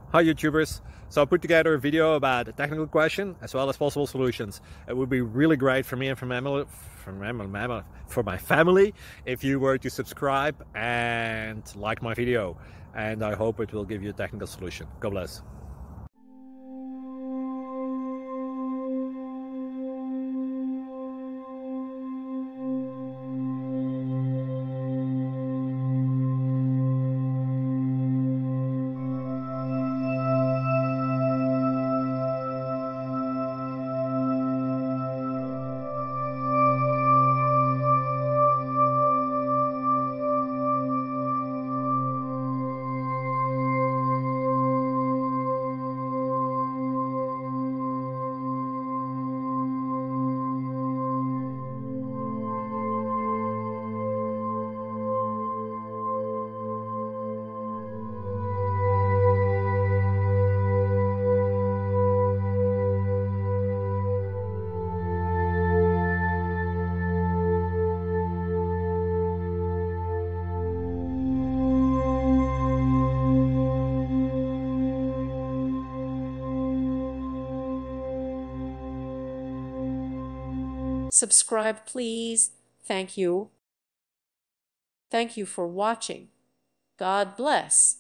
Hi YouTubers. So I put together a video about a technical question as well as possible solutions. It would be really great for me and for my family if you were to subscribe and like my video. And I hope it will give you a technical solution. God bless. Subscribe, please. Thank you. Thank you for watching. God bless.